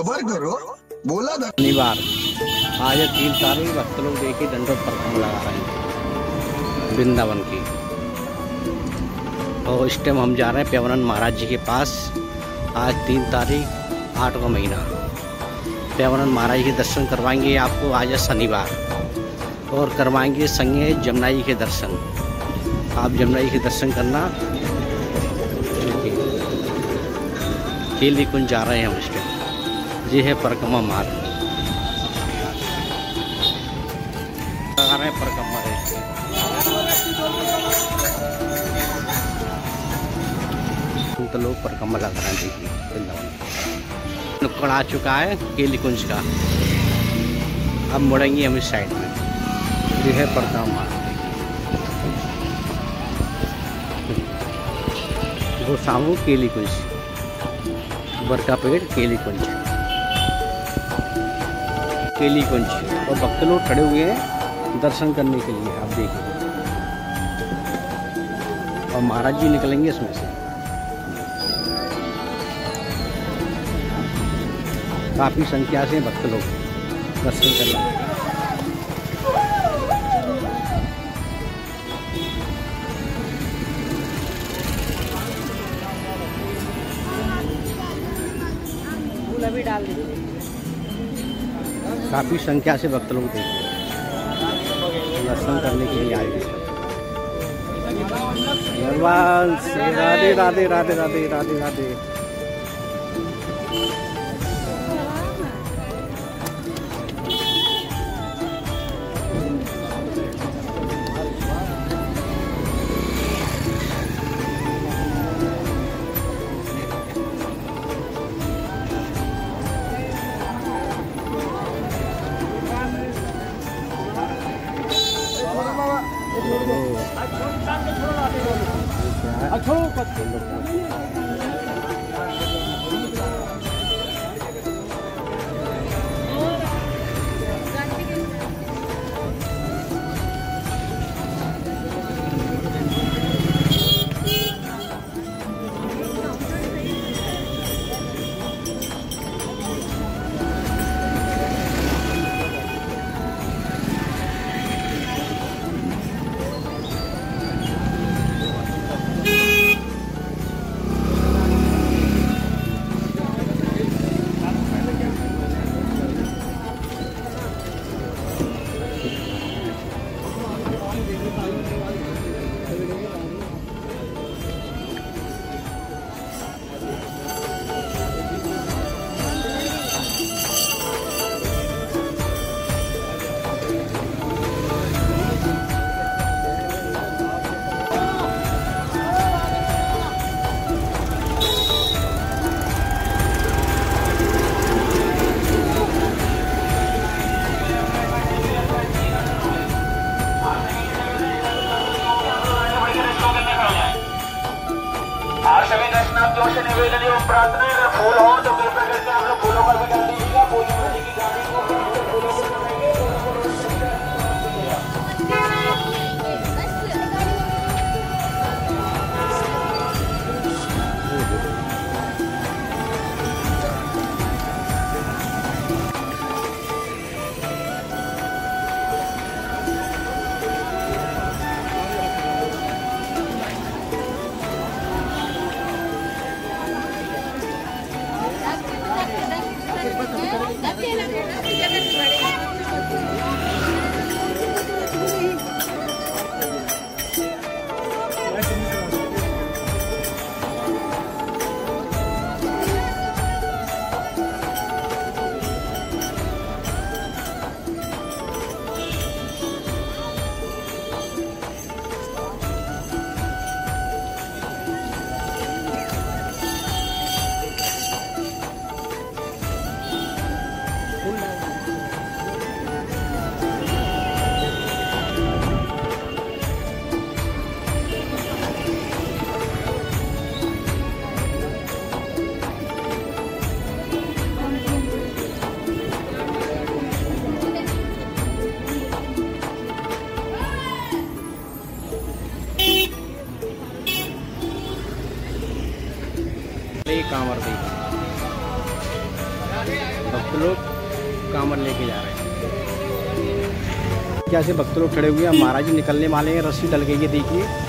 सबर करो, बोला था। शनिवार आज 3 तारीख भक्त लोग देखिए दंडोत परिक्रमा लगा रहे हैं वृंदावन की। और इस टाइम हम जा रहे हैं प्यावरानंद महाराज जी के पास। आज 3 तारीख 8वां महीना। प्यावरानंद महाराज के दर्शन करवाएंगे आपको आज है शनिवार, और करवाएंगे संगे जमुना जी के दर्शन। आप जमुना जी के दर्शन करना। केली कुंज जा रहे हैं हम इस टाइम। ये है परिक्रमा मार्ग, लगा रहे हैं परिक्रमा रेस। तो लोग परिक्रमा लगा रहे हैं। देखिए वृंदावन नुक्कड़ आ चुका है केली कुंज का। अब मुड़ेंगे हम इस साइड में। ये है परिक्रमा मार्ग। वो सामू केली कुंज, बरका पेड़ केली कुंज, केली कुंज। और भक्त लोग खड़े हुए हैं दर्शन करने के लिए। आप देखिए, और महाराज जी निकलेंगे इसमें से। काफी संख्या से भक्त लोग दर्शन करने। भी डाल दीजिए। काफी संख्या से भक्त लोग दर्शन करने के लिए आए हैं। भगवान राधे राधे राधे राधे राधे राधे। निवेदन एवं प्रार्थना है, अगर फूल हो तो कृपया करके आप लोग फूलों का भी डाल दीजिएगा। पूजा वाली की गाड़ी को फूलों से बनाएंगे। रहे हैं। क्या से भक्त लोग खड़े हुए हैं, महाराज जी निकलने वाले हैं, रस्सी डल गई है देखिए।